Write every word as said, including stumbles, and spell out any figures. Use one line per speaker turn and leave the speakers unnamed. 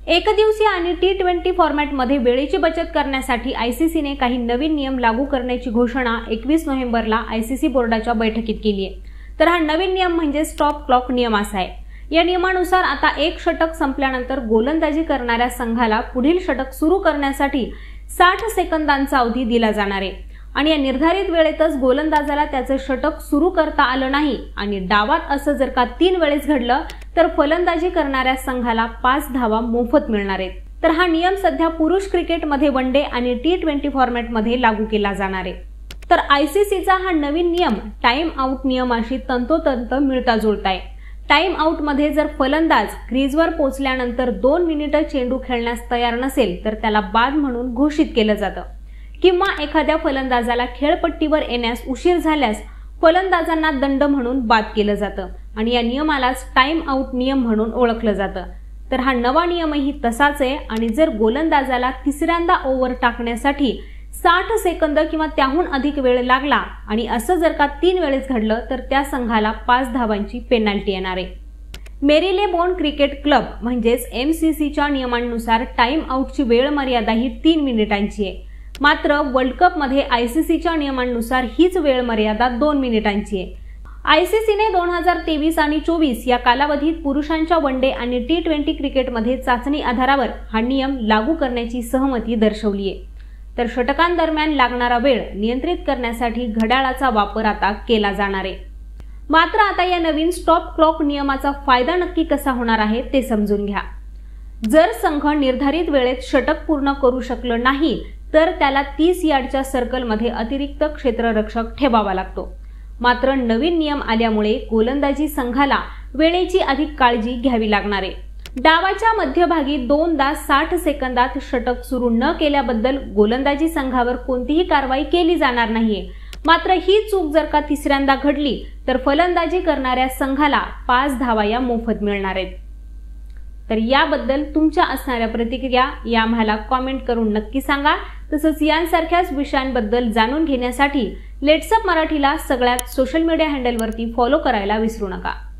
एकदिवसीय आणि T twenty फॉर्मॅटमध्ये वेळेची बचत करण्यासाठी आयसीसीने काही नवीन नियम लागू करण्याची घोषणा एकवीस नोव्हेंबरला आयसीसी बोर्डाच्या बैठकीत केली आहे। तर हा नवीन नियम म्हणजे स्टॉप क्लॉक नियम असा आहे। या नियमानुसार आता एक षटक संपल्यानंतर गोलंदाजी करणाऱ्या संघाला पुढील षटक सुरू करण्यासाठी साठ सेकंदांचा अवधी दिला जाणार आहे आणि या निर्धारित वेळेतच गोलंदाजाला त्याचे षटक सुरू करता आलं नाही आणि डावात असं जर का तीन वेळेस घडलं तर फलंदाजी करणाऱ्या संघाला पाच धावा मोफत मिळणार आहेत। तर हा नियम सध्या पुरुष क्रिकेटमध्ये वन डे आणि टी ट्वेंटी फॉर्मॅटमध्ये लागू केला जाणार आहे। तर आयसीसीचा हा नवीन नियम टाइम आउट नियमाशी तंतोतंत मिळता जुळता आहे। टाइम आउट मध्ये जर फलंदाज क्रीजवर पोहोचल्यानंतर दोन मिनिटं चेंडू खेळण्यास तयार नसेल तर त्याला बाद म्हणून घोषित केलं जातं किंवा एखाद्या फलंदाजाला खेळपट्टीवर येण्यास उशीर झाल्यास फलंदाजांना दंड म्हणून बाद केलं जातं आणि या नियमालाच टाइम आउट नियम म्हणून ओळखलं जातं। तर हा नवा नियमही तसाच आहे आणि जर गोलंदाजाला तिसऱ्यांदा ओव्हर टाकण्यासाठी साठ सेकंद किंवा त्याहून अधिक वेळ लागला आणि असं जर का तीन वेळेस घडलं तर त्या संघाला पाच धावांची पेनल्टी येणार आहे। मेरीलेबोन क्रिकेट क्लब म्हणजेच एमसीसीच्या नियमांनुसार टाइम आउटची वेळ मर्यादा ही तीन मिनिटांची आहे, मात्र वर्ल्ड कप मध्ये आयसीसीच्या नियमांनुसार हीच वेळ मर्यादा दोन मिनिटांची आहे। आयसीसीने दोन हजार तेवीस आणि चोवीस या कालावधीत पुरुषांच्या वन डे आणि टी ट्वेंटी क्रिकेटमध्ये चाचणी आधारावर हा नियम लागू करण्याची सहमती दर्शवली आहे। तर षटकांदरम्यान लागणारा वेळ नियंत्रित करण्यासाठी घड्याळाचा वापर आता केला जाणार आहे। मात्र आता या नवीन स्टॉप क्लॉक नियमाचा फायदा नक्की कसा होणार आहे ते समजून घ्या। जर संघ निर्धारित वेळेत षटक पूर्ण करू शकलं नाही तर त्याला तीस यार्डच्या सर्कलमध्ये अतिरिक्त क्षेत्ररक्षक ठेवावा लागतो। मात्र नवीन नियम आल्यामुळे गोलंदाजी संघाला वेळेची अधिक काळजी घ्यावी लागणार आहे। डावाच्या मध्यभागी दोनदा साठ सेकंदात षटक सुरू न केल्याबद्दल गोलंदाजी संघावर कोणतीही कारवाई केली जाणार नाहीये, मात्र ही चूक जर का तिसऱ्यांदा घडली तर फलंदाजी करणाऱ्या संघाला पाच धावा या मोफत मिळणार आहेत। तर याबद्दल तुमच्या असणाऱ्या प्रतिक्रिया या आम्हाला कॉमेंट करून नक्की सांगा। तसंच यांसारख्याच विषयांबद्दल जाणून घेण्यासाठी लेट्सअप मराठीला सगळ्यात सोशल मीडिया हँडलवरती फॉलो करायला विसरू नका।